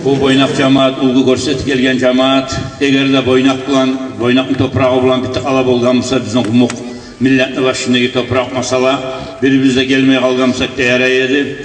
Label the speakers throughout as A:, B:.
A: Bu boynak cemaat, ulgu görset gelgen cemaat, eğer de boynakın toprağı bulan bir tıkala bolgamsa bizden kumuk milletli başındaki toprak masala birimizde gelmeye kalgamsak değer eyedi.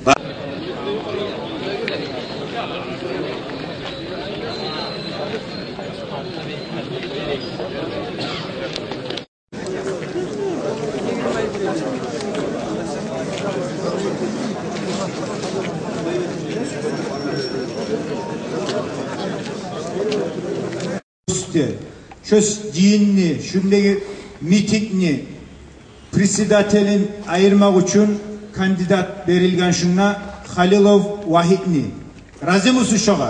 B: Şu dinni, şundaki mitingni, presidatelin ayırmak için kandidat verilgen şuna Halilov Vahidni. Razı mısın şoğa?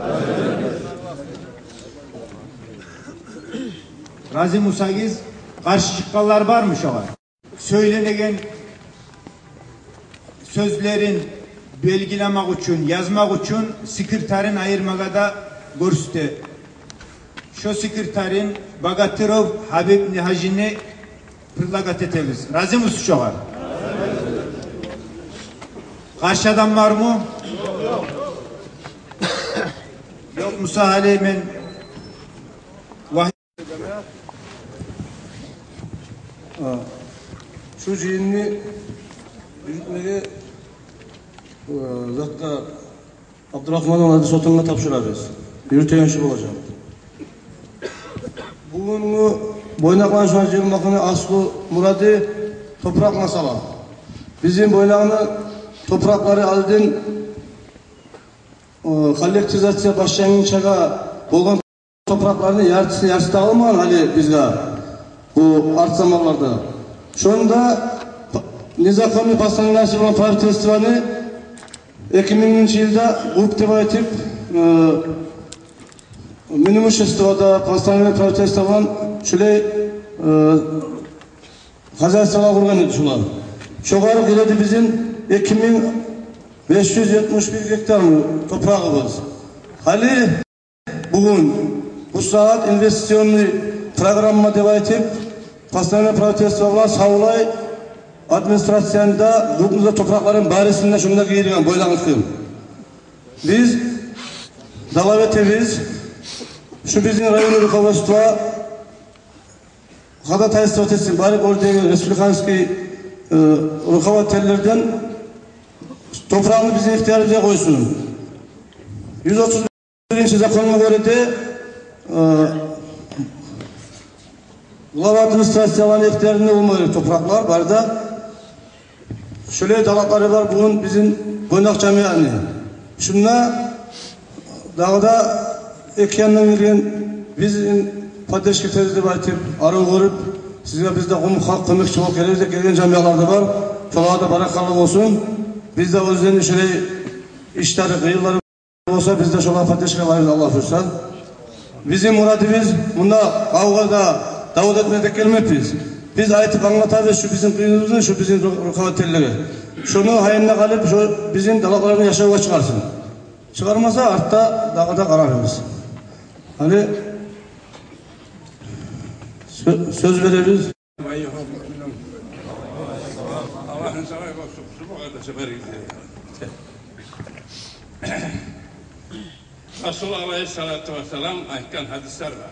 B: Razı mısınız? Karşı çıkanlar var mı şoğa? Söylenegen sözlerin belgilemek için, yazmak için sekreterin ayırmağa da görüştü. Şu sekreterin Bagatırov Habib Nihajini pırlagat etemiz. Razı mısın şoğa? Karşı adam var mı? Yok. Yok Musa Aleymen
C: şu cihini yürütmeye zaten Abdurrahman'ın adı sotunga tapşırarız. Yürüteyen şu olacak. Bugün boynaklaşma yığılmakını aslı muradı toprak masala. Bizim boynağını toprakları aldın kollektizatsiya başlayınca bolgan topraklarını yarısı da almayan hali bizge bu artsamallarda. Şunda Nizakami Pastanılaşı olan Parti Festivali 2000 yılda grup deva etip minimum festivada Pastanılaşı Parti Festivali şöyle Hazarsalar kurgan edi şular. Şoğarı geledi bizim 2571 hektar toprağımız. Hali bugün bu saat investisyonlu programına devam edip Pastanılaşı Parti Festivali sağlay administrasyonda grupumuzda toprakların barisinde şunda giyilgen boylanıtkın. Biz davet ediyoruz. Şu bizim rayonu rukovodstva Hada Taysi Otesi Barik Ordeni Respublikanski rukovodtellerden toprağını bizim ihtiyarımıza koysun. 131. zakonuna göre de Glava administrasyon ihtiyarında olmalı topraklar var da şöyle dalakları var bugün bizim boynak camianı. Şunla dağda iki yandan girgen bizim padeşki tezde batip arı görüp size bizde halk kömekçi olup gelgen camialarda var. Çoğu da barakallık olsun. Bizde o yüzden şöyle işleri kıyıları olsa bizde şola padeşki varız Allah fırsat. Bizim muradımız bunda kavgada davut etmeye de gelmeyiz. Biz ayeti anlatacağız şu bizim kıyımızın, şu bizim rukovodtelleri. Şunu hayaline kalıp şu bizim dalaklarını yaşamaya çıkarsın. Çıkarmasa artta dağda kararımız. Hani söz veririz.
D: Allah'ın sana olsun. Bu kadar sefer gidiyor. Resulullah Aleyhisselatü Vesselam ayetken hadisler var.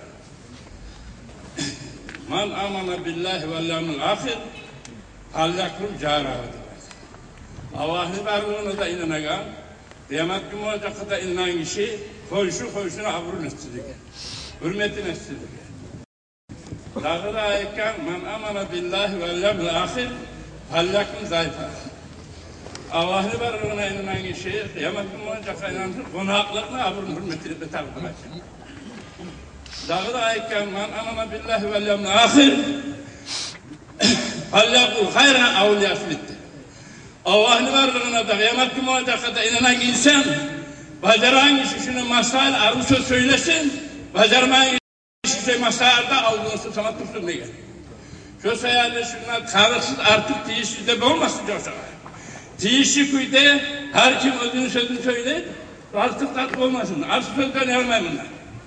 D: Man amana billahi vel yevmil ahir hallakum caradı. Allah'ın varlığına da inanagan, kıyamet günü olacak da inanan kişi koşuna avrun etsin. Hürmetin etsin. Dağda ayetken man amana billahi vel yevmil ahir hallakum zayıfa. Allah'ın varlığına inanan kişi kıyamet günü olacak da inanan konaklarına avrun hürmetini betal kılacak. Dağda ayetken man amana billahi vel yevmil ahir hallakul hayran avliyaslitti. Allah'ın varlığına da kıyamet günü olacak da inanan insan bacaran kişi şunu masail arzusu söylesin, bacarmayan kişi masailda avlusu sana tutsun diye. Şu sayede şunlar tarıksız artık tiyişi de olmasın diyorsa. Tiyişi kuyde her kim özünü sözünü söyler, artık tatlı olmasın. Artık sözden elmem bunlar.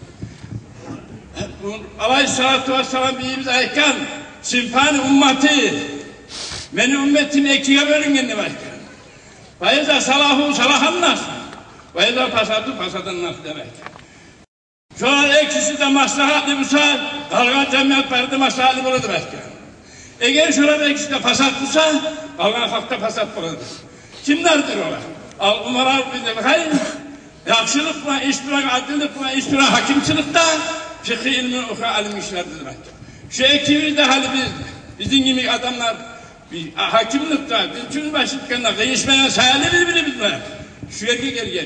D: Aleyhissalatu vesselam birimiz ayetken simpan ümmeti beni ümmetimi ikiye bölün kendi başkan. Faiza salahu salahannas Ve da pasadın nasıl demek. Şu an ikisi de maslahatlı bulsa, kalgan cemiyet perde maslahatlı buludur belki. Eğer şurada ikisi de fasat bulsa, kalgan halkta fasat buludur. Kimlerdir olar? Al-Umaral bizim hayır. Yakşılık ve iştirak, adillik ve iştirak, hakimçilikte fıkhi ilmin okra alim işlerdir demek. Şu ekibi de hali bizim gibi adamlar hakimlikte, bütün başlıklarında kıyışmayan sayali birbiri bilmez. Şu erkek gel.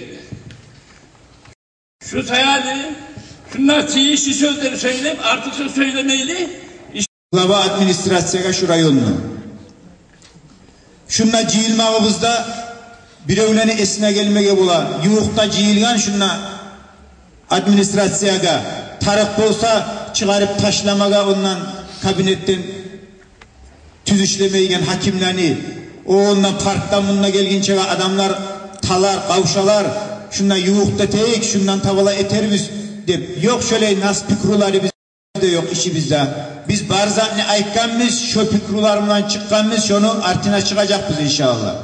D: Şu sayali, şunlar çiğişli sözleri söyleyip artık söz söylemeyli.
B: Glava administrasiyaga şu rayonunu. Şunla ciyilmağımızda birevleni esine gelmege bula. Yuğukta ciyilgan şunla administrasiyaga. Tarık bolsa çıkarıp taşlamaga ondan kabinetten tüzüşlemeygen hakimlerini. O ondan parktan bununla gelgince adamlar talar, kavşalar. Şundan yuğukta teyik, şundan tavala eterimiz deyip. Yok şöyle nas pikruları bizde yok işi bizde. Biz barzanlı aykanımız, şu pikrularından çıkkanımız, şunu artına çıkacak biz inşallah.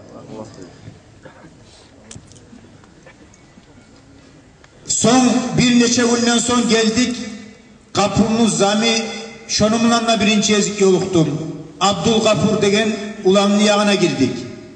B: Son bir neçe günden son geldik. Kapımız zami, şonumlanla birinci ezik yoluktum. Abdülgafur degen ulanlı yağına girdik.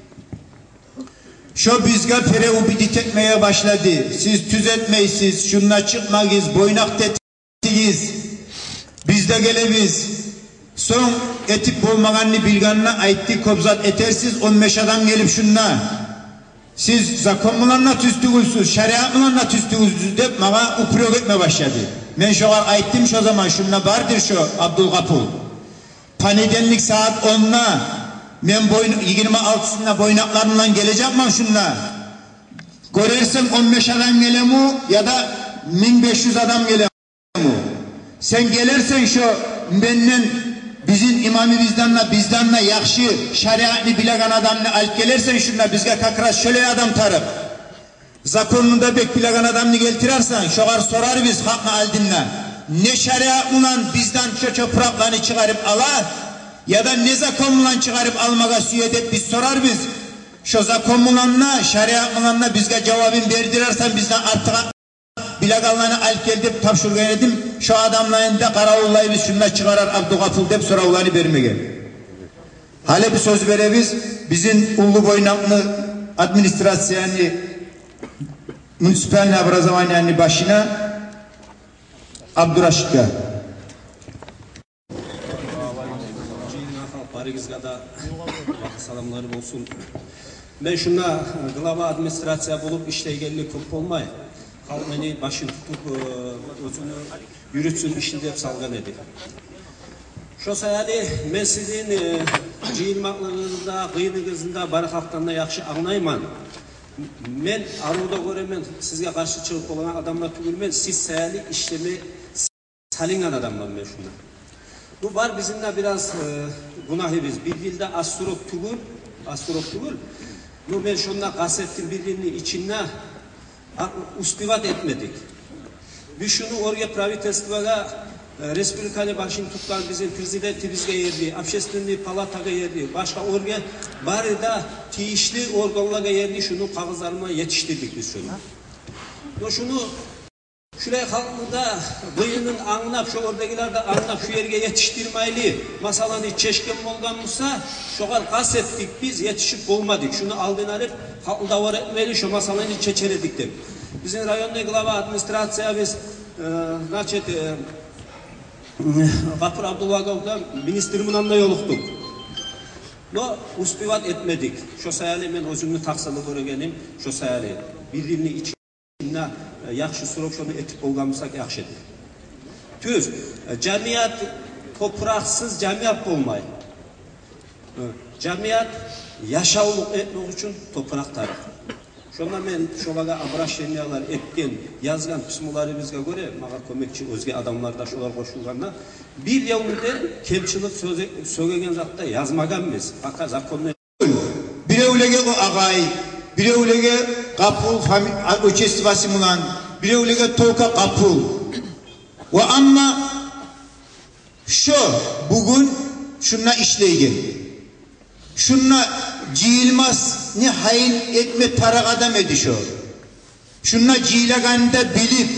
B: Şu bizga perevu bidit etmeye başladı. Siz tüzetmeysiz, şunla çıkmayız, boynak tetigiz. Biz de gelebiz. Son etip olmaganını bilganına aytti kobzat etersiz 15 adam gelip şunla. Siz zakon mulanla tüstügülsüz, şeriat mulanla tüstügülsüz deyip bana upriyok etme başladı. Ben şoğar ayttim şu zaman şunla vardır şu Abdülgapur. Panidenlik saat 10'la ben 26'sında boynaklarımla geleceğim mi şunla? Görersen 15 adam gelemu ya da 1500 adam gelemu. Sen gelirsen şu benden bizim imamı bizdanla yakşı şeriatını bilen adamla alıp gelirsen şunla bizge kakras şöyle adam tarık. Zakonunda bek bilen adamını geltirersen şoğar sorar biz hakma aldinle. Ne şeriatla bizden çöpraklarını çıkarıp alar ya da ne zakonla çıkarıp almaga suyu edip biz sorar biz. Şu zakonla şeriatla bizge cevabını verdirersen bizden artık bilagallarını alıp gelip tapşırgan edim. Şu adamların da karavullayı biz şunla çıkarar Abdülgafur deyip soravlarını vermeye. Hale bir söz verebiz. Bizim ulu boynaklı administrasyonu munisipal образованияны başına Abdurraşit'e.
E: Barigizga da salamlarım olsun. Ben şuna glava administrasiya bulup işleygenlik köp olmay. Halk beni başın tutup özünü yürütsün işini dep salgan edi. Şu sayali men sizin ciyilmaklığınızda, kıyınızda, barı halktan da yakşı anlayman. Men aruda göremen sizge karşı çıkıp olan adamlar tügülmen, siz sayali işlemi salingan adamlar men şuna. Bu var bizimle biraz günahı biz. Bir dilde asturok tügül. Bu ben şundan kasettim birliğini içine ustivat etmedik. Biz şunu oraya pravitelstvaga Respublikanı başını tutan bizim prezidenti bizge yerdi, Общественный palataga yerdi, başka oraya bari da tiyişli organlara yerdi, şunu kağızlarına yetiştirdik biz şunu. Şunu şuraya halkında bıyığının anlap, şu oradakiler de anlap, şu yerge yetiştirmeyli masalanı çeşken olganmışsa şoğar kasettik biz yetişip olmadık. Şunu aldın alıp halkında var etmeli şu masalanı çeçeledik de. Bizim rayonda glava administrasiya biz Gafur Abdullah'la ministrimle yoluktuk. No uspivat etmedik. Şu sayali men özümünü taksalı göregenim. Şu sayali birliğini içine yakşı surok şunu etip olgamızsak yakşıdır. Tüz cemiyat topraksız cemiyat olmay. Cemiyat yaşauluk etmek için toprak tarih. Şunlar men şolaga abraş yeniyalar etken, yazgan pismuları bizge göre, mağa kömekçi özge adamlar da şolar koşulganda bir yavruda kemçilik söylegen zatta yazmagan biz. Fakat zakonda
B: birevlege o ağay, birevlege kapul öçestivası mulan, birevlege toka kapul. Ve ama şu bugün şunla işleygen. Şunla cihilmaz ni hain etme tarak adam edişo. şunla ciğileganda bilip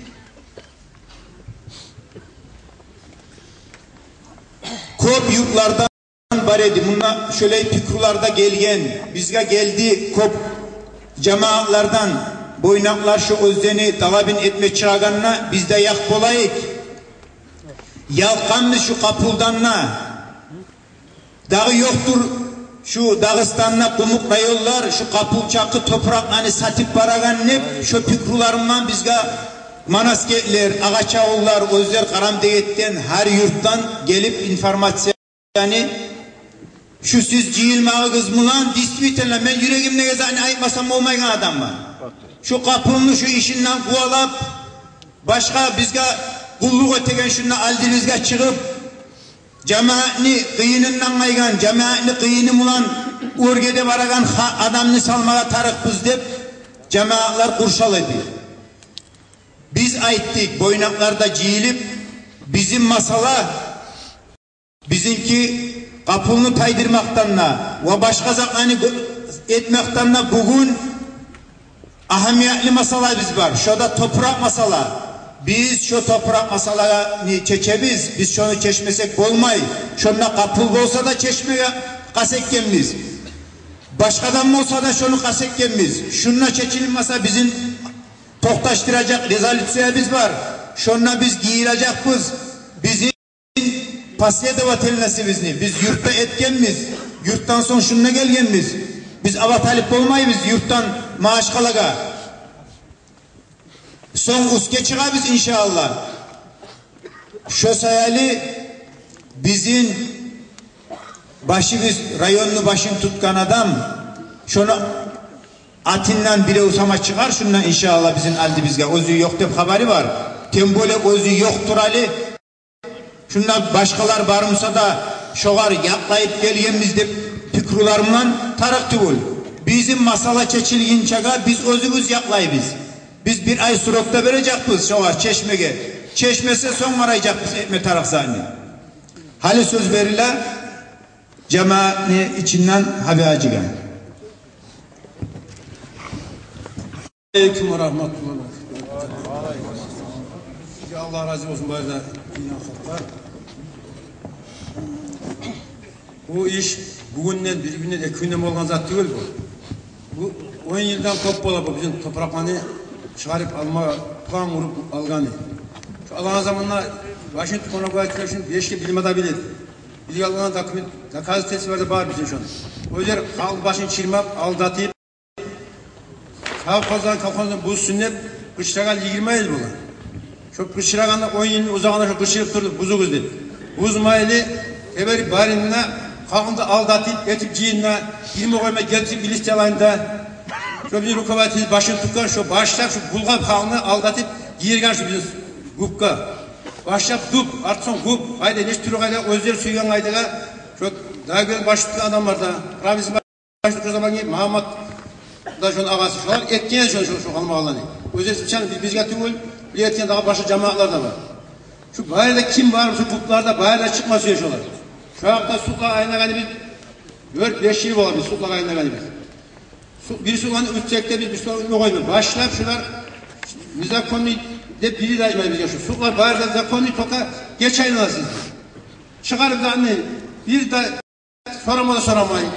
B: kop yurtlardan var edi. Bunlar şöyle pikrularda gelgen, bizge geldi kop cemaatlardan boynaklar şu özleni talabin etme çağanına bizde yak kolayık. Yalkanlı şu kapuldanla dağı yoktur şu Dağıstan'la kumuk rayollar şu kapul çakı topraklarını satıp baragan ne şu pikrularından bizge Manasgetler, Ağaçaoğullar, Özler Karamdeyetten her yurttan gelip informasyon şu siz cihilmağı kızmılan dispütenle ben yüreğimle gezani ayıpmasam olmayan adam var. Şu kapılını şu işinden kuvalap başka bizge kulluk ötegen şunla aldivizge çıkıp cemaatini kıyınından aygan, cemaatini kıyını bulan örgede varagan adamını salmaya tarıkpız deyip cemaatler kurşal ediyor. Biz aittik boynaklarda cihilip bizim masala bizimki kapılını taydırmaktanla ve başka zamanı etmektanla bugün ahamiyetli masala biz var. Şurada toprak masala. Biz şu toprak masalarını çeçebiz. Biz şunu çeşmesek olmay. Şunla kapıl olsa da çeşmeye kasekkemiz. Başkadan olsa da şunu kasekkemiz. Şunla çeçilmese bizim toktaştıracak rezolüsyonumuz var. Şunla biz giyilecekmiz. Bizim pasiyede vatelnesi bizni. Biz yurtta etkenmiz. Yurttan son şunla gelgenmiz. Biz avatalip olmayız yurttan maaş kalaga. Son uske çıkabız inşallah. Şu sayali bizim başımız rayonlu başını tutkan adam şunu atinden bile usama çıkar şundan inşallah bizim aldı bizge. Özü yok deyip haberi var. Tembole özü yoktur Ali. Şundan başkalar varımsa da şoğar yaklayıp gelgenimiz deyip fikrularımdan tarıktı bul. Bizim masala çeçilgin çaga biz özümüz yaklayıbız. Biz bir ay surokta verecekpiz şoğar çeşmege. Çeşmese son varayacakpiz etme tarafsani. Hali söz verile cemaatini içinden habacıga.
E: Aleyküm ve rahmetullah. Allah razı olsun bu arada. Bu iş bugünden birbirine de gündem olgan zat değil bu. Bu 10 yıldan top bola bu bizim topraklarını çıkarıp alma, puan vurup alganı. Şu alan zamanla Washington Konaklı'ya için 5'li bilim adamı bildi. Bilgi alınan gazetesi var da var bizim şu an. O yüzden halk başını çirmap, aldatıp Kavkaz'dan bu sünnet kışragan 20 yıl bu. Şu kışraganla 10 yılın uzağına şu kışırıp durdu, buzu kızdı. Buzmayeli eberi barinine kalkında aldatıp, etip cihine 20 koyma gelip iliste alayında şu bizim rukabatiz başını tutkan şu başlar şu bulgar kalını aldatıp giyirgen şu bizim gupka. Başlap dup, artson gup, hayda neş türü hayda özleri suygan haydaga şu daha güzel başı tutan adam var da Rabisi başı tutan zaman gibi Muhammed da şunun ağası şular etken şu kalma alanı. Özleri sıçan biz getiriyor, bir etken daha başka cemaatlar da var. Şu bayırda kim var şu guplarda bayırda çıkması yaşıyorlar. Şu hafta Sultan ayına gani biz 4-5 yıl olabilir Sultan ayına gani biz. Bir Sultan'ı ütsekte biz bir Sultan'ı koymuyor. Başlar şular Nizakonu de biri daima biz yaşıyor. Sultan bayırda Nizakonu toka geç ayına siz. Çıkarıp da anne bir de soramayın.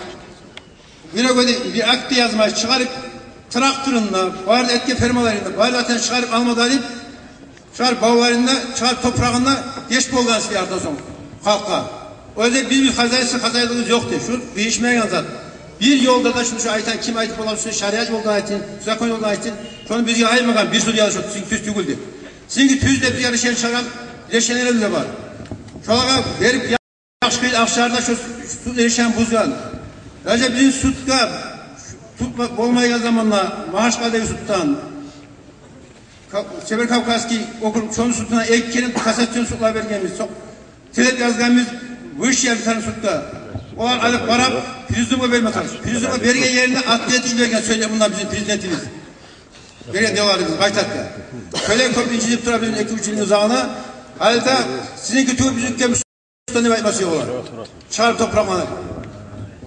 E: Bir akte yazmayı çıkarıp traktörünle, bayırda etki fermalarında, bayırda çıkarıp almadan çıkarıp bağlarında, çıkarıp toprağında geç bolgan sizi yardan sonra. Halka. O yüzden biz bir kazayılığımız yoktu. Şu değişmeye zaten. Bir yolda da şu ayeten kim ayet olan şu şariat yoldan ayetin, zakon yoldan ayetin. Şunu bizge ayırmadan bir sürü yanlış oldu. Sizin tüz tügüldü. Sizin tüzde bir yarışan çıkaran leşenler de var. Şolara verip yakışıklı akşarda şu leşen buzgan. Ayrıca bizim sutka tutma olmayan zamanla Mahaşkale'yi tuttan Sever Kavkaski okul şonu sutuna ekkenin kasasyon sutlar vergenimiz. Telet yazganımız bu iş yer bir tane sutta. O an alıp varap Prizum'a verme kalmış. Prizum'a vergen yerine atletin vergen söyle bunlar bizim prezidentimiz. Vergen devalarımız kaytakta. Kölen köprü incilip durabilir 2-3 yılın uzağına. Halde sizin kütüğü bizim kemiş sutanı yapması yollar. Çağırıp topramanlar.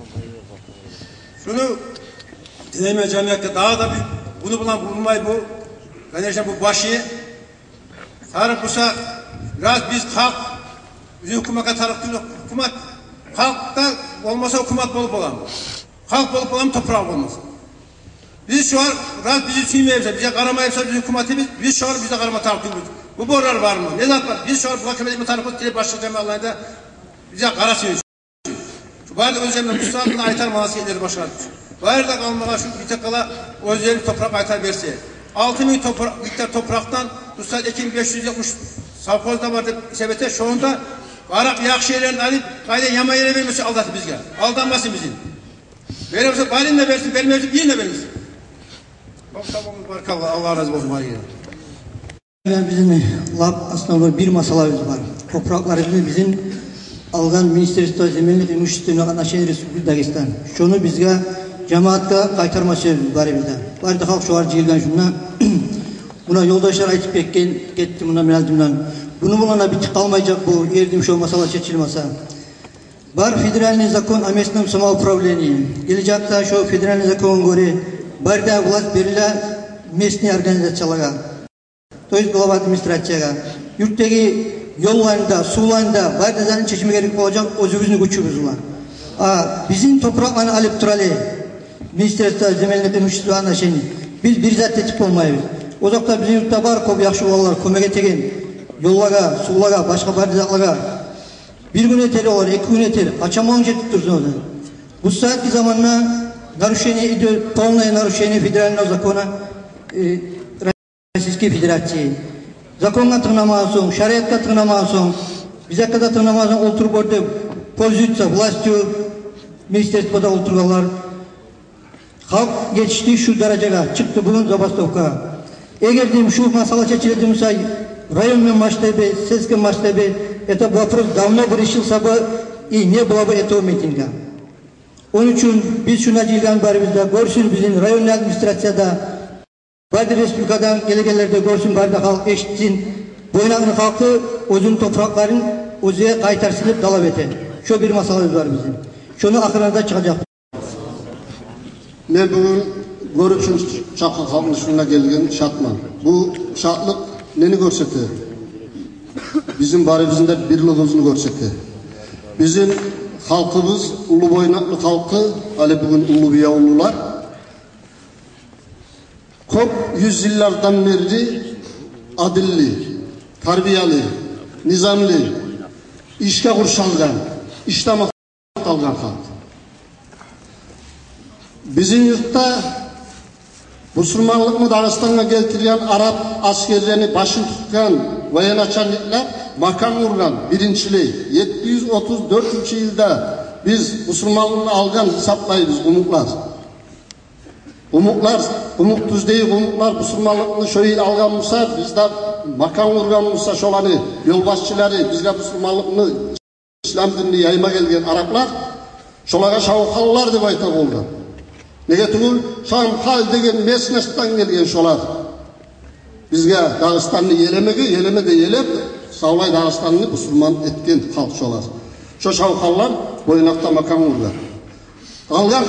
E: Şunu dinleme camiatta daha da bunu bulunmayı bu
F: Kardeşim bu başı tarık olsa biraz biz halk bizi hükümete tarık değil, hükümet halkta olmasa hükümet bulup olan halk bulup olan toprak olmaz. Biz şu an biraz bizi suymayıpsa, bize karamayıpsa biz hükümetimiz, biz şu an bize karama tarık değil. Bu borular var mı? Ne zaman var? Biz şu an bulakemedik tarık değil, başka cemaatlarda bize kara suyuyor. Şu bari özlemle Mustafa'nın aytar manası ileri başardı. Bari da kalmağa şu bir takala özlemli toprak aytar verse. 6.000 miktar topraktan Mustafa 2560 savkozda vardı sebete şu anda Arak yak şeylerini alıp kayda yama yere vermesi aldatı bizge. Aldanmasın bizim. Verirse balinle versin, vermezse yine vermesin. Allah razı olsun.
G: Bizim aslında bir masalarımız var. Topraklarımızı bizim algan Ministerstvo Zemellik Imущественного отношения Республики Дагестан. Şunu bizge cemaatka kaytarması var bizde. Var da halk şu var cilgan şuna. Buna yoldaşlar aytıp kettim buna menaldimden. Bunu bulana bitik kalmayacak bu yerdim şu masalar seçilmasa. Бар федеральный закон о местном самоуправлении. Gelecekte şu federальный закон göre barda власть бериле местные организацияларга. То есть глава администрацияга. Yurttagi yollarında, sularında barda zaten çeşme gerek olacak özümüzün gücümüz var. Bizim topraklarını alıp turalı Ministerstvo Zemellik Imущественного отношения. Biz bir zat tetip olmayız. Ocakta bizim yurtta var kob yaxşı olanlar kömege tegen yollara, sulara, başka bardaklara bir gün yeter olur, 2 gün yeter. Açamağın жетip dursun orada. Bu saatki zamanla нарушение идет, полное нарушение федерального закона Российской Федерации. Законға тыңдамаған соң, шариатқа тыңдамаған соң, bize kadar tыңдамаған соң отырып orada пользуются властью, министерствода отырғанlar. Halk geçti şu dereceye, çıktı bugün zabastovka. Eğer diyeyim şu masala çeçildiğimizde районный масштабе, сельском масштабе, это вопрос давно бы решился бы и не было бы этого митинга. Onun için biz şuna cilgan barımızda görsün bizim rayonlu administrasyada Barda Respublikadan gelegenlerde görsün barda halk eşitsin. Boynağın halkı özün toprakların özüye kaytarsınıp talep eten. Şu bir masalımız var bizim. Şunu akırlarda çıkacak.
H: Ben bugün görüşüm çakıl halkın şuna gelgen şartman. Bu şartlık neni görsekti? Bizim barımızda birliğimizni görsekti. Bizim halkımız ulu boynaklı halkı, ali bugün ulu biya ulular. Kop yüzyıllardan beri adilli, tarbiyeli, nizamlı, işe kurşalgan, işte kalgan halk. Bizim yurtta Müslümanlık Dağıstan'a getirilen Arap askerlerini başın tutkan vayanaçanlıklar makam vurgan birinciliği 734. yılda biz Müslümanlığı algan hesaplayız umuklar. Umuk düzdeyi umuklar Müslümanlığını şöyle algan olsa bizde makam vurgan olsa şolanı yolbaşçıları bizde Müslümanlığını İslam dinini yayma gelgen Araplar şolaga şavkallar deb ayta oldu. Nege tugul Şamhal degen mesnestan gelgen şolar. Bizge Dağıstan'ı yelemede yelep Savlay Dağıstan'ı Müslüman etken halk şolar. Şu şavkallar boyunakta makam vurgan. Algan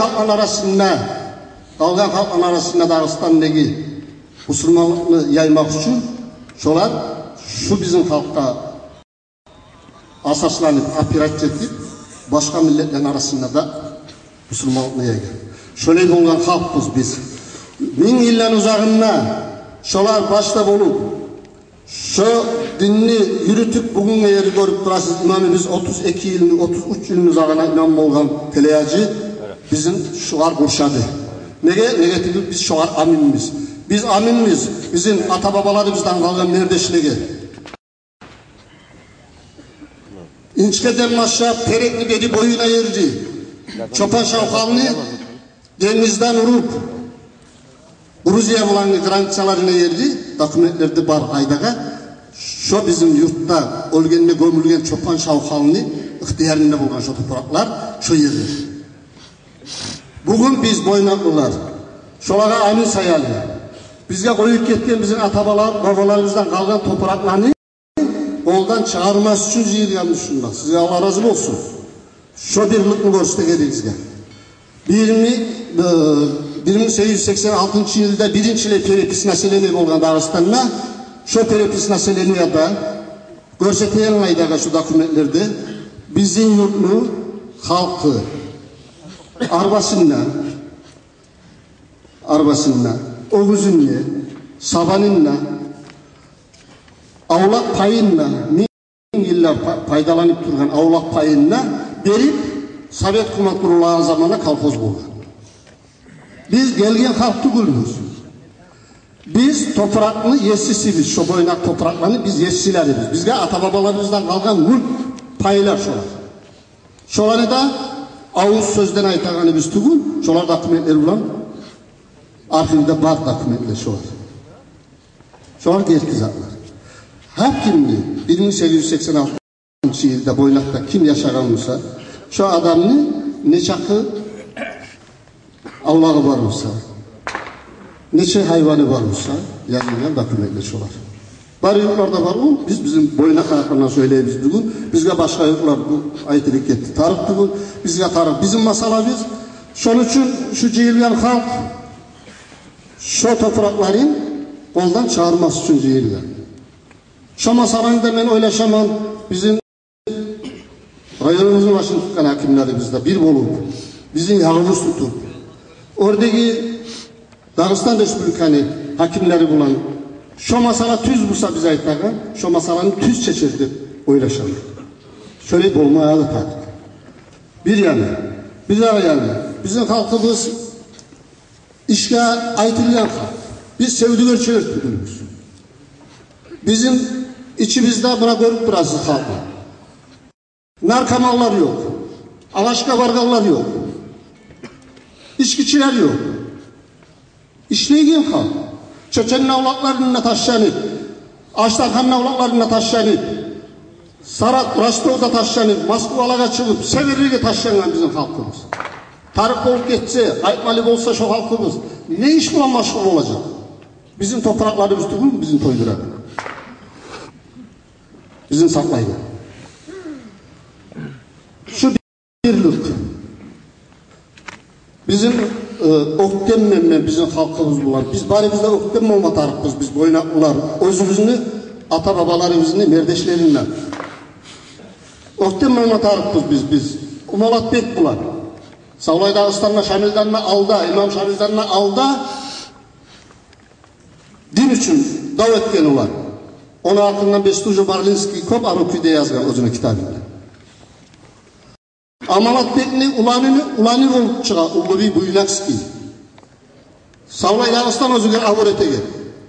H: halkın arasında Dağıstan negi Müslümanlığını yaymak için şolar şu bizim halkta asaslanıp operat edip başka milletlerin arasında da Müslümanlığını yaygan. Şöyle olan halkız biz. 1000 yıldan uzağına şolar başta bulup şu dinini yürütüp bugün yeri görüp durasız imamı biz 32 yılın 33 yılın uzağına imam olgan teleyacı bizim şolar kurşadı. Negatif biz şolar aminimiz. Biz aminimiz. Bizim ata babalarımızdan kalgan neredeşliği. İnçkeden aşağı terekli bedi boyuna yerdi. Çopan şavkalını denizden vurup Gruzya bulan graniçalarına yerdi. Dokumentlerde var aydaga. Şu bizim yurtta ölgenine gömülgen çopan şavkalını ihtiyarında bulgan şu topraklar şu yerler. Bugün biz boynaklılar. Şolaga amin sayalı. Bizge koyup ketken bizim babalarımızdan kalgan topraklarını oldan çağırması için ziyirganmış şunlar. Size Allah razı olsun. Şu birlikni görüşte geldi bizge. 1886 yılda birinci perepis naseleni olgan Dağıstan'la şu perepis naseleni ya da görseteyen aydaga şu dokumentlerde bizim yurtlu halkı arbasınla, oguzunla, sabanınla, avlak payınla, min yıllar faydalanıp durgan avlak payınla berip Sovet hukumat kurulağın zamanı kalkoz bulgan. Biz gelgen halk tugulmuz. Biz toprakını yesisibiz. Şu boynak topraklarını biz yessileribiz. Bizge ata-babalarımızdan kalgan mülk paylar şolar. Şoları da ağız sözden aytağını biz tugul. Şolar dokumentleri ulan arxivde var dokumentler şolar. Şolar gerçek zatlar. Hep kimdi 1886 yılda boynakta kim yaşaganmışsa şu adamın ne çakı avlağı varmışsa neçe hayvanı varmışsa yazılgan dokumentler şolar. Bari yurtlarda var o, biz bizim boynak ayaklarından söyleyemiz bugün. Bizge başka yurtlar bu ayetilik etti. Tarık bugün, bizge tarık. Bizim masala biz. Şunun için şu cihilgen halk şu toprakların koldan çağırması için cihilgen. Şu masalanı da ben oylaşamam. Bizim rayonumuzun başını tutkan hakimleri bizde bir bolup, bizim yağımız tutup, oradaki Dağıstan Respublikanı hakimleri bulan, şu masala tüz bulsa bize aytlagan, şu masalanı tüz çeçirdi oylaşalım. Şöyle olmaya da tadık. Bir yana, bir daha yana, bizim halkımız işe aytılgan halk. Biz sevdiğer çevir tutulmuş. Bizim içimizde buna görüp burası halkı. Narkomanlar yok. Alaşka varganlar yok. İçkiçiler yok. İşleyen halk. Çöçenin avlaklarına taşlanıp, Aştarhan'ın avlaklarına taşlanıp, Sarat, Rostov'da taşlanıp, Moskvalara çıkıp, Severli'ye taşlanan bizim halkımız. Tarık olup geçse, Aytmalı olsa şu halkımız ne iş bulan maşgul olacak? Bizim topraklarımız tugul bizim toyduralım. Bizim saklayın. Şu birlik. Bizim oktemmenme bizim halkımız bulan. Biz bari bizde oktemmen olma tarıkız. Biz boynaklılar. Özümüzünü, ata babalarımızını, merdeşlerinle. Oktemmen olma tarıkız biz. Umalat bek bulan. Savlay Dağıstan'la Şamildan'la alda, İmam Şamildan'la alda din için davet etken ulan. Onun hakkında Bestujo Barlinski kop Arukü'de yazgan özünü kitabında. Amalat bekni ulanı olup çığa Ulubi Buynakski. Savlay Dağıstan özüge avorete gel.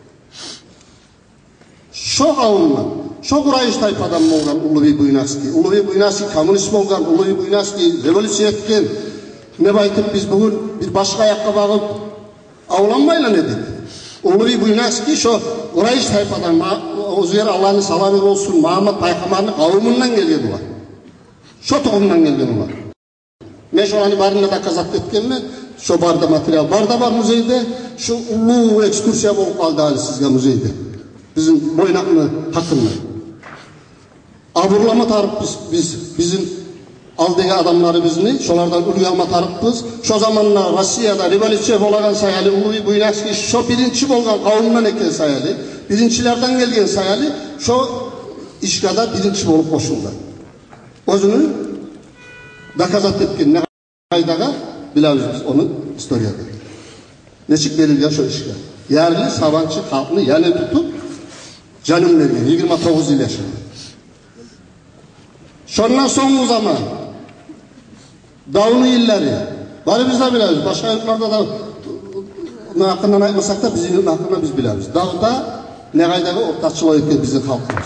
H: Şok avunla, şok urayış tayfadan olgan Ulubi Buynakski. Ulubi Buynakski komünist olgan, Ulubi Buynakski revolüsiyon etken. Ne baytıp biz bugün bir başka ayakka bağıp avlanmayla ne dedik? Ulubi Buynakski şu urayış tayfadan özüger Allah'ın salamı olsun Muhammed Paykamar'ın kavmundan gelgen ular. Şu tohumdan gelgen ular. Ben şu anı barında da kazat etken mi? Şu barda materyal. Barda var müzeyde. Şu ulu ekskursiya olup kaldı hali sizge müzeyde. Bizim boynaklı hakkında. Avurlama tarıp bizim aldığı adamlarımızı, şolardan uluyanma tarıpız. Şu zamanlar Rusya'da revolüsiyon olagan sayalı Ulubi Buynakski şu birinci olgan kavimden eken sayalı. Birincilerden gelgen sayalı. Şu işgada birinci olup koşuldu. Özünü dakazat etken ne kaydaga biliriz biz onu istoriyada. Neçik verilgen şu işga. Yerli sabancı halkını yani tutup canım vergen 29 yıl yaşadı. Şondan son zaman davunu illeri bari biz de biliriz. Başka yurtlarda da ne hakkından aytmasak da bizim yurtun hakkında biz biliriz. Dağda ne kaydaga ortaçılığı etken bizim halkımız.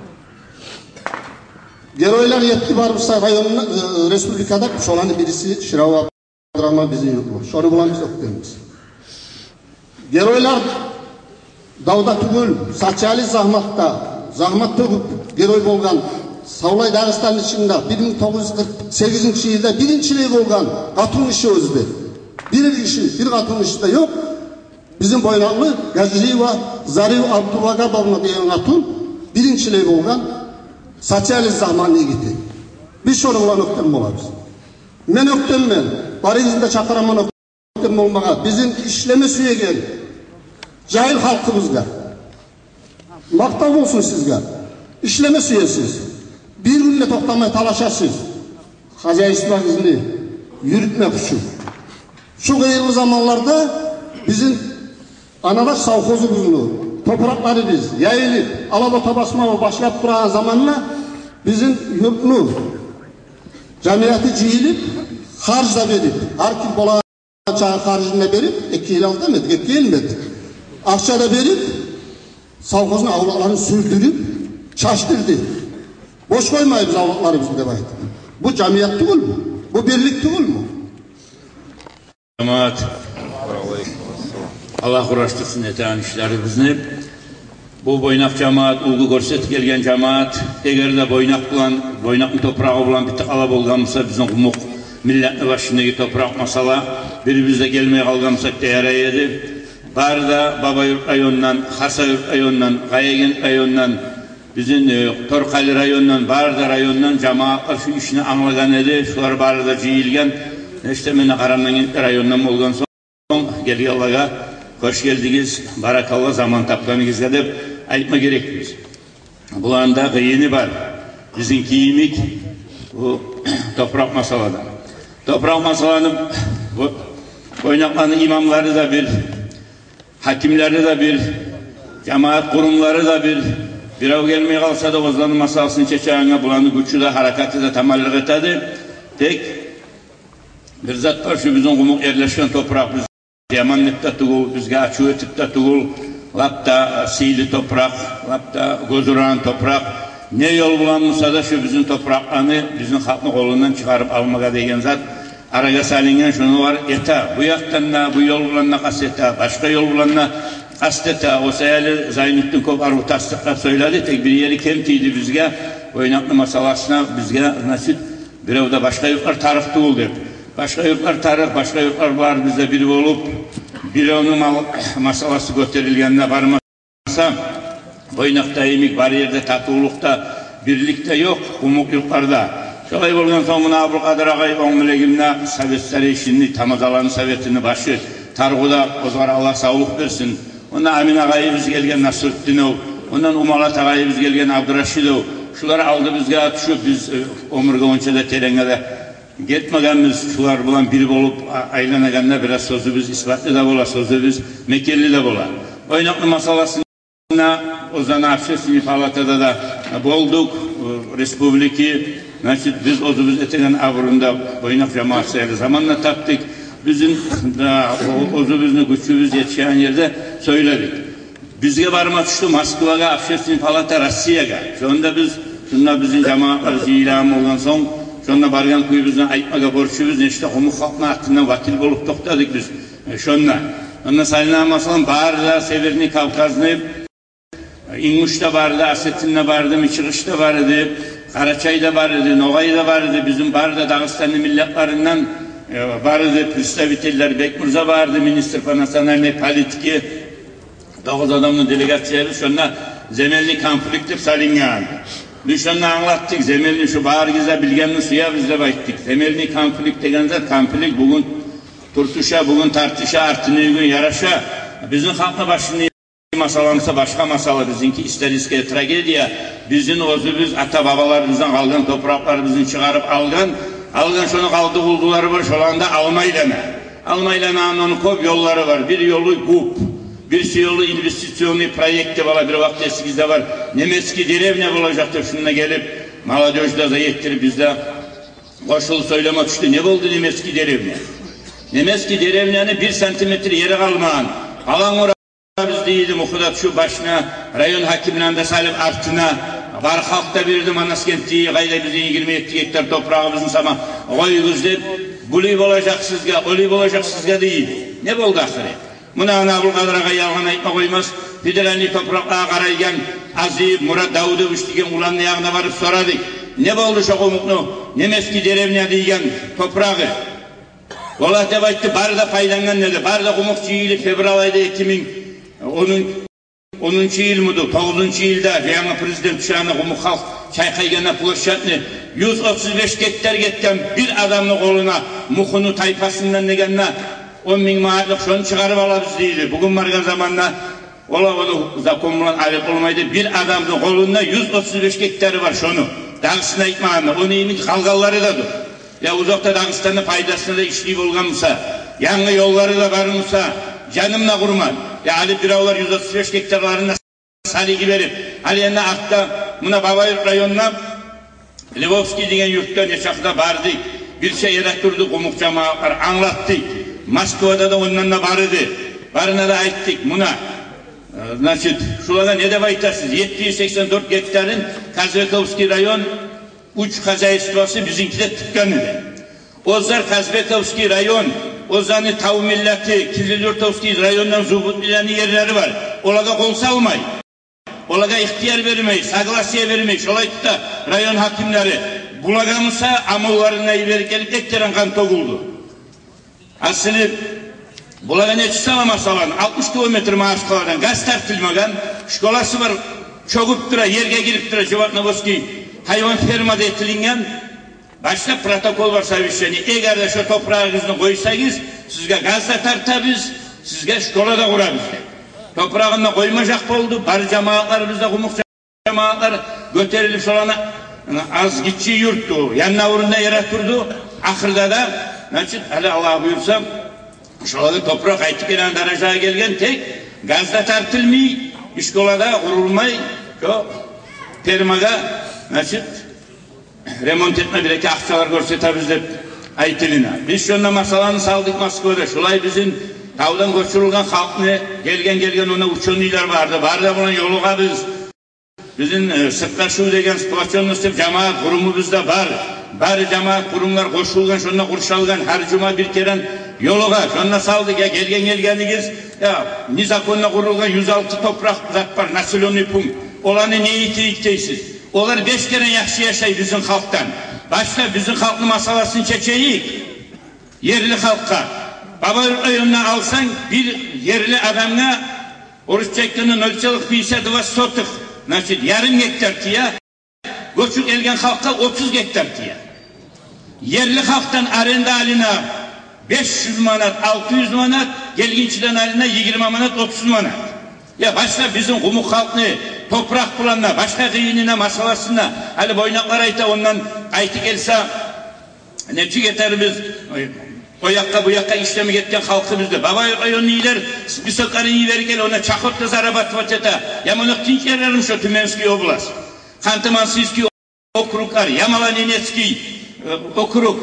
H: Geroylar yetki varmışsa rayonuna, Respublikada şolanın birisi Şirava Abdurrahman bizim yurtlu. Şonu bulan biz okuyalım. Geroylar dağda tugul, sosyalist zahmat töküp geroy bolgan Savlay Dağıstan içinde 1948 yılda birinciliği bolgan katun işi özde. Bir katun işi de yok. Bizim boynaklı Gazriva Zariv Abdurragabovna diyen katun birinciliği bolgan sosyalist zamanına gitti. Biz şunu bulan öktem olabiliriz. Men öktem men. Paris'inde çakıraman öktem ötken olmağa, bizim işleme süyegen, cahil halkımızga, maktab olsun sizge, işleme süyesiz, bir günle toktamaya talaşasız, hacayismanızını yürütmek için. Şu kıyırlı zamanlarda bizim Anadaş savkozumuzunu, toprakları biz yayılıp, alabota basmaya başlayıp duran zamanla bizim yurtunu, cemiyeti cihilip, harç da verip, her kim bolan çağın harcını verip, 2 yıl aldı demedik, 2 yıl demedik. Akça da verip, savkozun avlaklarını sürdürüp, çaştırdı. Boş koymayız avlakları bizim de baydı. Bu cemiyet değil mi? Bu birlik değil mi?
A: Cemaat, Allah uğraştırsın etan işlerimizni. Bu boynak cemaat, ulgu görset gelgen cemaat, eğer de boynaklı toprağı olan bir alab olganmasa bizim umuk milletli başındaki toprak masala birimizde gelmeye kalgamsak değereydi. Barda Babayurt rayonundan, Hasayurt rayonundan, Gayagen rayonundan, bizim Torkali rayonundan, Barda rayonundan cemaatlar şu işini anlagan edi. Şular barda cihilgen, işte mene Karanlıgin rayonundan olgan son gelgi Allah'a hoş geldiniz, barakallah zaman tapkanınızda dep aytma gerek biz. Bu anda kıyını var. Bizim kiyimik bu toprak masaladan. Toprak masalanın oynaklarının imamları da bir, hakimleri de bir, cemaat kurumları da bir av gelmeye kalsa da ozlanın masalasını çeçeğine bulanı güçlü de harekatı da tamallık etedi. Tek bir zat var şu bizim kumuk yerleşken toprak biz yamanlıkta tuğul, bizge açı ötüpte tuğul, lapta sihli toprak, lapta gozuran toprak, ne yol bulanmışsa da şu bizim topraklarını bizim halkın kolundan çıkarıp almaya degen zat araga salingen şunu var eta bu yaktanna bu yol bulanına kaseta başka yol bulanına kasteta o sayılı Zaynettin Kop arvu tasdikla söyledi tek bir yeri kemtiydi bizge oynaklı masalasına bizge nasip bir evde başka yurtlar tarif tuğul der başka yurtlar tarif başka yurtlar var bizde biri olup bir onun masalası gösterilgenine varmasa oynakta emik var yerde tatulukta birlikte yok umuk yurtlarda. Şolay bolgan soň muna Abdulkadir agay oňmelegimne Sovetleri işini tamazalan Sovetini başı Targuda ozgar Allah sağlık versin. Ondan Amin agayыбыз gelgen Nasruddinov, ondan Umalat agayыбыз gelgen Abdurashidov. Şular aldı bizge düşüp biz omurga onça da terengede gitmegenmiz. Şular bilen biri bolup aylanaganda biraz sözübüz isbatlı da bola, sözübüz mekelli de bola. Oynaklı masalasına ozan Afşesini Palatada da bolduk. Respubliki biz özümüz etegen avurunda boynak cemaat sayılı zamanla taptık. Bizim özümüzün güçümüz yetişen yerde söyledik. Bizge varma düştü Moskvaga, Afşesini Palata, Rossiyaga. Şonda biz, şunla bizim cemaatlar ilamı olan son, şonda bargan kuyumuzdan aytmaga borçumuz işte umuk halkına hakkında vakil bolup toktadık biz. Şonda. Ondan sayına masalan Bağırda, Severni, Kavkazlı, İnguş'ta vardı, Asetin'de vardı, Miçiğiş'te vardı, Karaçay'da vardı, Nogay'da vardı, bizim vardı Dağıstanlı milletlerinden vardı, представителler Bekmurza vardı, Ministr Nasyonalnej Politiki, 9 adamın delegasyonu, şunla zemelli konfliktir salingan. Biz şunla anlattık, zemelli şu bağırgıza bilgenli suya bizle bayttık. Zemelli konflikt degen zat, konflikt bugün turtuşa, bugün tartışa, artını gün yaraşa, bizim halkla başını masalamsa başka masala bizimki ister iske tragediya bizim özümüz ata babalarımızdan algan topraklarımızın çıkarıp algan şunu kaldı bulduları var şu anda almaylana onun kop yolları var bir yolu GUP bir yolu investisyonu proyekti var bir vakit eskizde var Nemeski Derevne olacaktır şununla gelip Maladöz'de zayettir bizde koşul söylemek işte ne oldu Nemeski Derevne Nemeski Derevne'ni 1 santimetre yere kalmayan alan biz değildim okudat şu başına rayon hakimlerinde salip artına var halkta birdi Manaskent'i gayda bizim 27 hektar toprağımızın sama oy gözlep buli olacaksızga oli olacaksızga değil ne oldu ahire buna Abdulkadir agay yalgan aytma koymaz federalni topraklığa karaygen Azib Murat Davudoviç diyen ulanın yağına varıp soradık ne oldu şu komuknu Nemeski Derevne diyen toprağı ola dep aytты barda paylangan dedi barda kumuk çiğili fevral ayda 10. yıl mıdır? 9. yılda yanı prezident uçağına kumuk halk çaykaygana ploşatını 135 hektar getken bir adamın koluna muhunu tayfasından degenine 10.000 maaşlık şunu çıkarıp alabız deydi. Bugün vargan zamanda onu zakon bilen alet olmaydı. Bir adamın kolunda 135 hektarı var şunu. Dağısına ekmeğinde. Onu yemin kalgalları da dur. Ya uzakta Dağıstan'ın faydasını da işleyip olganmışsa, yanlı yolları da varmışsa, canımla kurman. Ya Ali Biravlar 135 hektarlarında saligi verip, Ali yanına akta, buna Babayurt rayonuna, Lvovski degen yurtta neçakta bardık. Bir şey yaratırdık, umuk cemaatlar anlattık. Moskova'da da ondan da barıdı. Barına da aittik buna. Şurada ne de baytarsınız? 784 hektarın Kazbekovski rayon uç kazayistvası bizimki de tıkkanıdı. Ozlar Kazbekovski rayon, Ozan'ı Tav milleti, Kizilurtovski rayondan zubut bilen yerleri var. Olaga kol salmay. Olaga ihtiyar vermeyi, saglasya vermeyi, şolay da rayon hakimleri bulagamısa amollarına gelip ektiren kan toguldu. Aslında bulaga ne çıksama masalan 60 kilometre maaş kaladan gaz tartılmadan şkolası var çoğup dura yerge girip dura Jivatnovoski hayvan fermada etilingen başta protokol var savişeni eğer de şu toprağınızı koysanız sizge gaz da tartabız sizge şkola da kurarız. Toprağına koymayacak oldu. Bari cemaatlarımızda kumuk cemaatlar göterilip şolana az gitçi yurttu. Yanına uğrunda yaratırdı. Ahırda da hele Allah buyursam şolada toprak aytık eden darajaya gelgen tek gazda tartılmay, işkolada kurulmay, termaga remont etme bireki akçalar görsetemiz dep aytılına. Biz şonda masalanı saldık Moskova'da. Şolay bizim Tavdan koşulgan halkını gelgen ona uçunlular vardı. Vardı buna yoluğa bizim sıklaşu degen situasyonlu cemaat kurumumuzda var. Bari cemaat kurumlar koşulgan, şonda kurşalgan, her cuma bir keren yoluğa. Şonda saldık ya gelgeniz ya nizakonla kurulgan 106 toprak zat var. Nasyonlu punkt. Olanı ne ihtiyacıyız? Onlar 5 kere yaxşı yaşay bizim halktan. Başta bizim halkın masalasını çekeyik. Yerli halka. Babayurt rayonuna alsan bir yerli adamına oruç çektiğinin ölçelik fiyatı var sotuk. Yarım hektar diye. Göçük elgen halka 30 hektar diye. Yerli halktan arenda alına 500 manat, 600 manat, gelginçiden alına 20 manat, 30 manat. Ya başta bizim kumuk halkını toprak bulanla, başka kıyınına, masalasına, hani boynaklar ayta ondan aytı gelse ne tüketer biz o yakka bu yakka işlemi getken halkımızda. Babayurt rayonu iyiler, bir sokarı iyi vergel ona çakotla zarabat vateta. Yamanok tinç yerlerim şu Tümenski oblast. Kantımansizki okruklar, Yamala Nenetski okruk.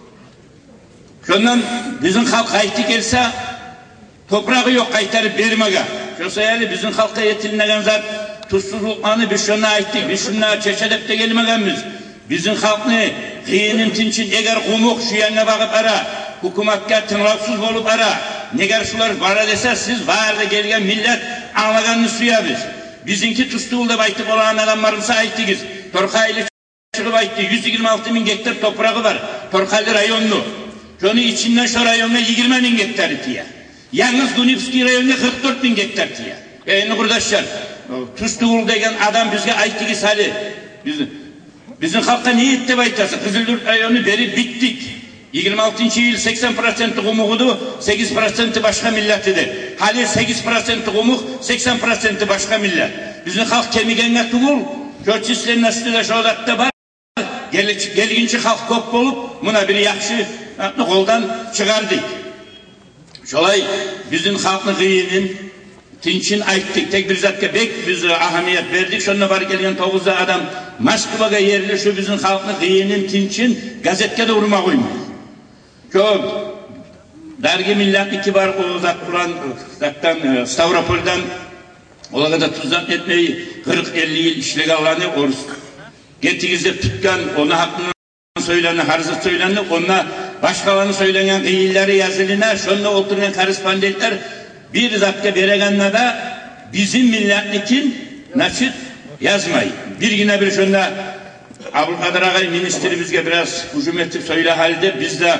A: Şundan bizim halk aytı gelse toprağı yok kaytarıp vermega. Şu sayılı bizim halka yetilinen zat tuzsuzluklarını biz şuna ayttık. Biz şuna çeşedep de gelmegenmiz. Bizim halk ne? Kıyının tinçin eğer kumuk şu yanına bakıp ara. Hukumatga tınlapsız olup ara. Neger şular var dese siz var da gelgen millet anlaganını suyabız. Bizimki tustuğulda baytıp olan adamlarımıza ayttıgız. Torkaylı çıkıp ayttı. 126.000 hektar toprağı var. Torkaylı rayonlu. Şunu içinden şu rayonuna 20.000 hektar diye. Yalnız Gunipski rayonuna 44.000 hektar diye. Yani kurdaşlar, tustuğul degen adam bizge ayttıgız hali. Bizim halka ne etti baytası? Kızıldurt rayonu beri bittik. 26. yıl 80% umuğudu, 8% başka milletidir. Hali 8% umuk, 80% başka millet. Bizim halk kemigenge tuğul, Körçislerin aslında şu odatta var. Gelginci halk kop olup, buna bir yakşı koldan çıkardık. Şolay bizim halkın kıyının tinçin ayttık. Tek bir zatka bek biz ahamiyet verdik. Şonuna var gelgen 9 adam Moskova'ga yerli şu bizim halkın kıyının tinçin gazetke de vurma koymuyor. Çok dergi milletli var o zattan Stavropol'dan olaga da tuzak etmeyi 40-50 yıl işleg alanı orus. Getigizde tutkan ona hakkında söylendi, harzı söylendi, ona başkalarını söylenen kıyılları yazılına, şonda oturan korespondentler bir zatka bereganla da bizim milletlikin naçit yazmayı. Bir yine bir şonda Abdülkadir Ağay ministri bizge biraz hücum etip söyle halde biz de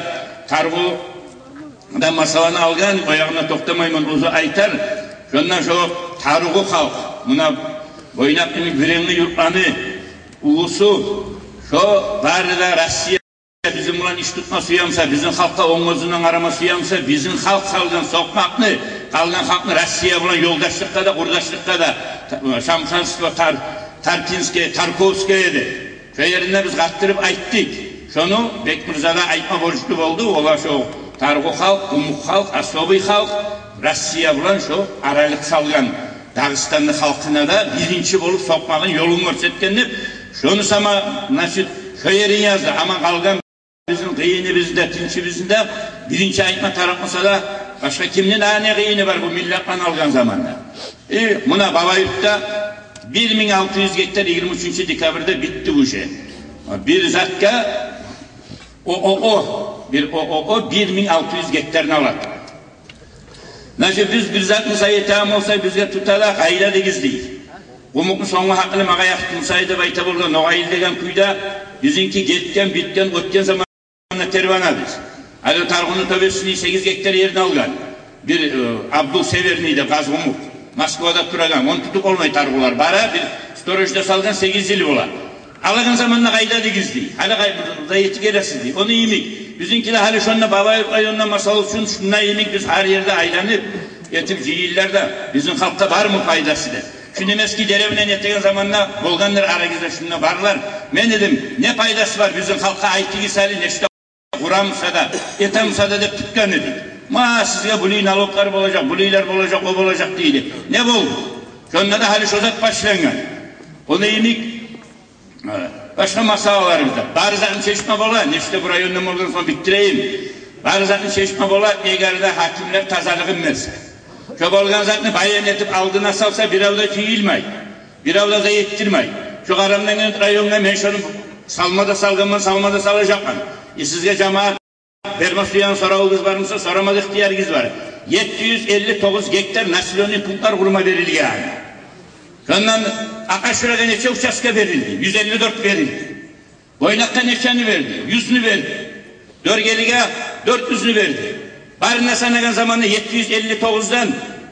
A: Tarıgı'da masalanı algan, ayağına toktamayman ozu aytar. Şondan şu Tarıgı halk, buna boynak birenli yurtlanı, ulusu, şu var da Rusya bizim ulan iş tutması uyansa, bizim halkta oğuzundan araması uyansa, bizim halk salgan sokmakını, kalgan halkını Rossiya bulan yoldaşlıkta da, kurdaşlıkta da, Şamşansko, Tarkinski, Tarkovski'ye de. Şu yerinde biz kattırıp ayttık. Şunu Bekmirza'da aytma borçlu oldu. Ola şu Targo halk, Umuk halk, Asobi halk, Rossiya bulan şu aralık salgan Dağıstanlı halkına da birinci bolup sokmağın yolunu görsetkenler. Şunu sama nasıl şu yerin yazdı ama kalgan bizim kıyını bizde, tinçi bizde birinci aytma tarafmasa da başka kimnin daha ne kıyını var bu milletten algan zamanda. Buna Babayurt'ta 1600 hektar 23. dekabrda bitti bu şey. Bir zatka bir 1600 hektarını aladı. Nasıl biz bir zatın sayıtam olsa bizge tutala kayda degizdeyiz. Umukun sonuna hakkını mağa yaktımsaydı bayta bulgan noğayıl degen kuyda bizimki getken, bitken, ötken zamanla tervanadız. Hadi Targun'un töbesini 8 hektar yerini algan. Bir Abdul Severni'ydi gaz umuk. Moskova'da turagan. Onu tutup olmay Targular. Bara bir storajda salgan 8 yılı ola. Algan zamanla kayda degizdeyiz. Hadi kayda yetik eresiz değil. Onu iyimik. Bizimki de hali şunla Babayurt rayonuna masal için şunla iyimik biz her yerde aylanıp yetip cihillerde bizim halkta var mı faydası da. Şimdi eski derevine yettiğin zamanla Bolganlar aragizde şunla varlar. Ben dedim ne faydası var bizim halka aytigi sali neşte kuramsa da etamsa da dep tutkan dedik. Ma sizge buluy naloklar olacak, buluylar olacak, o olacak değil. Ne oldu? Şunla da hali şozat başlangan. Onu iyimik başka masallarımızda. Barzatın çeşme bola, neşte burayı önlem olduğunu sonra bitireyim. Barzatın çeşme bola, egerde hakimler tazalığın verse. Çok olgan zatını bayan etip aldığına salsa bir avda çiğilmey. Bir avda da yettirmey. Çok aramdan rayonga ben şunu salmada salgınman salmada salacakman. Sizge cemaat verme suyan sorağınız var mısa soramadı ihtiyarınız var. 759 hektar nasyonel punktlar kuruma verildi yani. Ondan Akaşura'da neçe uçaska verildi. 154 verildi. Boynak'ta neçeni verdi. 100'ünü verdi. Dörgeli'ye 400'ünü verdi. Barına sanagan zamanı 759'dan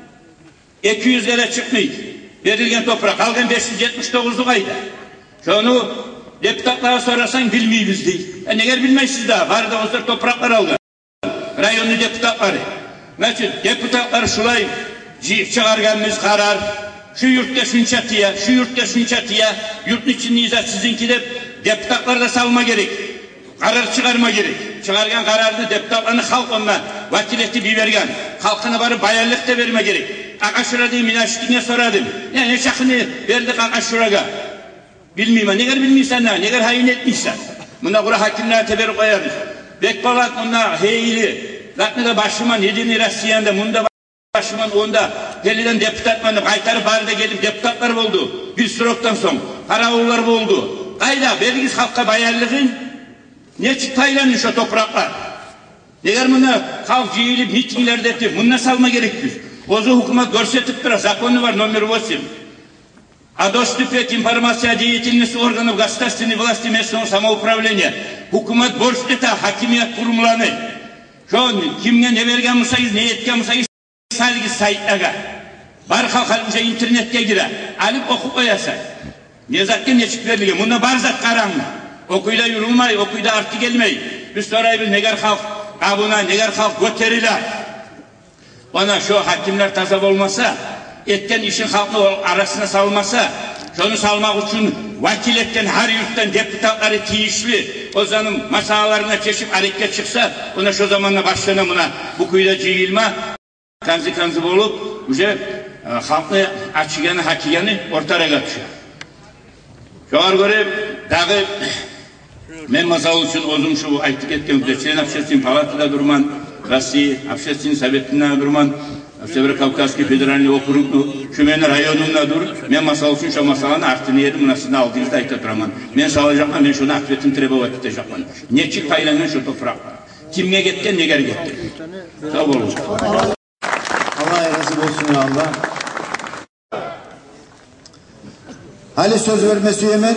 A: 200'lere çıkmaydı. Verilgen toprak. Algan 579'luk ayda. Şunu deputatlara sorarsan bilmeyiz değil. Neler bilmezsiniz daha. Var da olsa topraklar algan. Rayonlu deputatları. Nasıl? Deputatlar şulay çıkarganımız karar. Şu yurtta şunçatıya, şu yurtta şunçatıya. Yurtun için nizat sizinki de deputatlarda salma gerek. Karar çıkarma gerek. Çıkargan kararını deputatlarını halk onunla vakileti bir vergen. Halkına barı bayarlık da verme gerek. Akaşura değil, minaşitine soradım. Ne şakını verdik Akaşura'ga. Bilmeyeyim, ne kadar bilmiyorsan ne kadar hain etmişsen. Bunda kura hakimler teber koyarız. Bekbalat bunlar heyili. Zaten da başıma nedeni Rossiya'nda, bunda başıman onda deliden deputatmanı kaytarıp barda gelip deputatlar oldu. Bir süroktan son. Karavullar oldu. Kayda vergiz halka bayarlığın ne çıktaylanın şu topraklar. Neler buna halk cihilip mitinglerde etti. Bununla salma gerektir. Ozu hükümet görsetip biraz. Zakonu var номер 8. О доступе к информации о деятельности органов государственной власти местного самоуправления. Hükümet borçlu da hakimiyet kurumlarını. Şu an kimge ne vergen musayız, ne etken musayız salgı saytlaga. Bar halkımıza internette girer. Alıp okuyup oyasa. Ne zaten ne çık verilgen. Bunda bar zat karanlık. Okuyda yürülmey, okuyda artı gelmey. Biz sorayız neger halk kabına, neger halk göteriler. Bana şu hakimler taza olmasa, etken işin halkını arasına salmasa, şunu salmak için vakil etken her yurttan deputatları tiyişli, o zaman masalarına çeşip hareket çıksa, ona şu zamanla başlarına buna bu kuyuda cihilme, kanzı olup, halkını açıganı, hakiganı ortaya katışıyor. Şoğar göre, dağı, men masal için ozum şu aytık etken Çin Общественный palatada durman, Rossiya Общественный Sovetinde durman, Severokavkazski Federalni okrugnu, şu men rayonunda dur, men masal için şu masalanı artını yedim, nasıl aldığınızda ayta turaman. Men salacakman, men şunu akvetin treba vakitecekman. Neçik paylanan şu toprak. Kimge getken, neger getken. Sağ olun.
B: Allah razı olsun ya Allah. Hali söz vermesi hemen.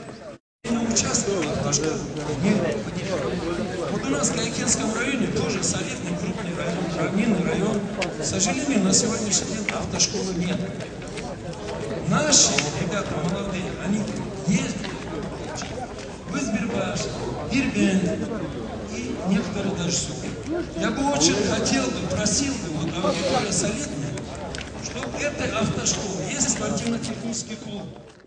I: Вот у нас в Кайкенском районе тоже советный крупный район, равнинный район. К сожалению, на сегодняшний день автошколы нет. Наши ребята молодые, они ездят в Избербаш, Ирбен и некоторые даже сюда. Я бы очень хотел бы, просил бы, вот аудитория солидная, чтобы этой автошколы есть спортивно-технический клуб.